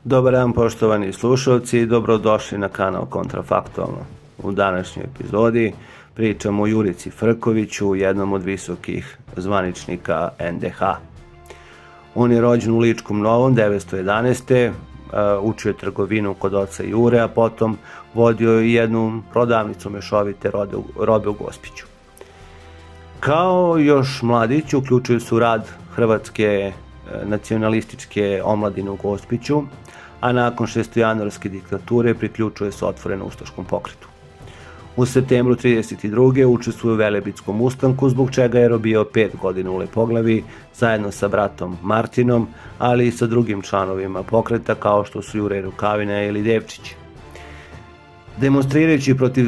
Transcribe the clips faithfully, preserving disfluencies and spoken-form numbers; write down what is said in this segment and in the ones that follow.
Dobar dan poštovani slušalci, dobrodošli na kanal Kontrafaktualno. U današnjoj epizodi pričamo o Jurici Frkoviću, jednom od visokih zvaničnika en de ha. On je rođen u Ličkom Novom devetsto jedanaeste. Učio je trgovinu kod oca Jure, a potom vodio i jednu prodavnicu mešovite robe u Gospiću. Kao još mladić uključio se u rad Hrvatske nacionalističke omladine u Gospiću, a nakon šestojanuarske diktature priključuje se otvoreno ustaškom pokretu. U septembru trideset druge učestvuje u Velebitskom ustanku, zbog čega je robio pet godina u Lepoglavi zajedno sa bratom Martinom, ali i sa drugim članovima pokreta kao što su Jure Rukavina ili Devčić. Demonstrirajući protiv,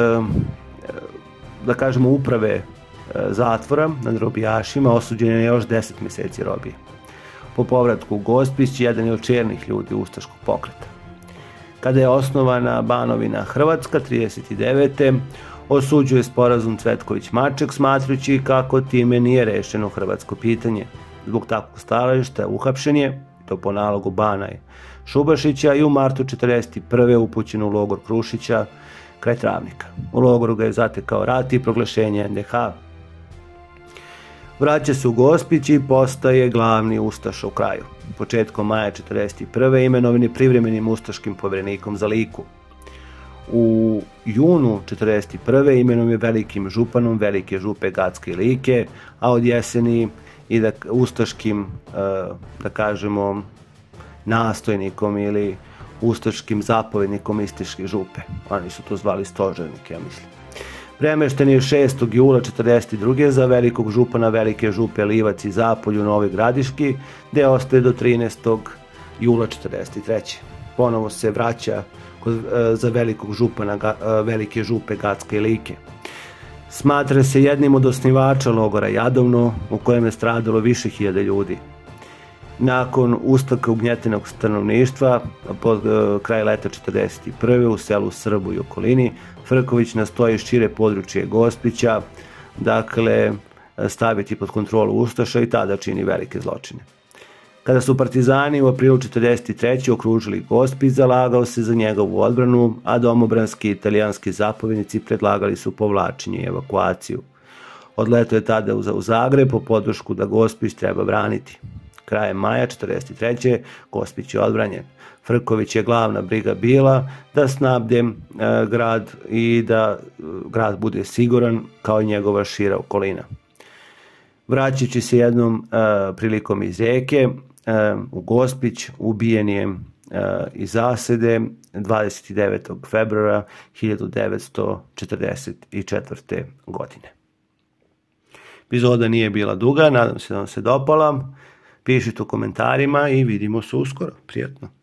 da kažemo, uprave zatvora nad robijašima, osuđen je još deset meseci robije. Po povratku u Gospić, jedan je od čelnih ljudi ustaškog pokreta. Kada je osnovana Banovina Hrvatska trideset devete. osuđuje sporazum Cvetković-Maček, smatrajući kako time nije rešeno hrvatsko pitanje. Zbog takvog stajališta uhapšen je, to po nalogu Bana i Šubašića, i u martu četrdeset prve. upućen u logor Krušića kraj Travnika. U logoru ga je zatekao rat i proglašenje en de ha. Vraća se u Gospić i postaje glavni ustaša u kraju. Početkom maja četrdeset prve. imenovan je privremenim ustaškim poverenikom za Liku. U junu četrdeset prve. imenovan je velikim županom Velike župe Gacke i Like, a od jeseni i da ustaškim, da kažemo, nastojnikom ili ustaškim zapovednikom Istiške župe. Oni su to zvali stožernike, ja mislim. Premešten je šestog jula četrdeset druge. za velikog župana Velike župe Livac i Zapolj u Novoj Gradiški, gde ostaje do trinaestog jula četrdeset treće. Ponovo se vraća za velikog župana Velike župe Gacke i Like. Smatra se jednim od osnivača logora Jadovno, u kojem je stradalo više hiljada ljudi. Nakon ustanka ugnjetenog stanovništva, pod kraj leta četrdeset prve. u selu Srbu i okolini, Frković nastoji šire područje Gospića, dakle, staviti pod kontrolu ustaša i tada čini velike zločine. Kada su partizani u aprilu četrdeset treće. okružili Gospić, zalagao se za njegovu odbranu, a domobranski italijanski zapovednici predlagali su povlačenje i evakuaciju. Odletao je tada u Zagreb po podršku da Gospić treba braniti. Krajem maja četrdeset treće. Gospić je odbranjen. Frković je glavna briga bila da snabde grad i da grad bude siguran, kao i njegova šira okolina. Vraćajući se jednom prilikom iz Rijeke u Gospić, ubijen je iz zasede dvadeset devetog februara hiljadu devetsto četrdeset četvrte. godine. Epizoda nije bila duga, nadam se da vam se dopala. Pišite u komentarima i vidimo se uskoro. Prijatno.